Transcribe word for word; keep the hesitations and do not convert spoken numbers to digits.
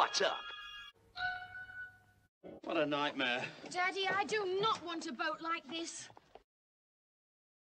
What's up? What a nightmare. Daddy, I do not want a boat like this.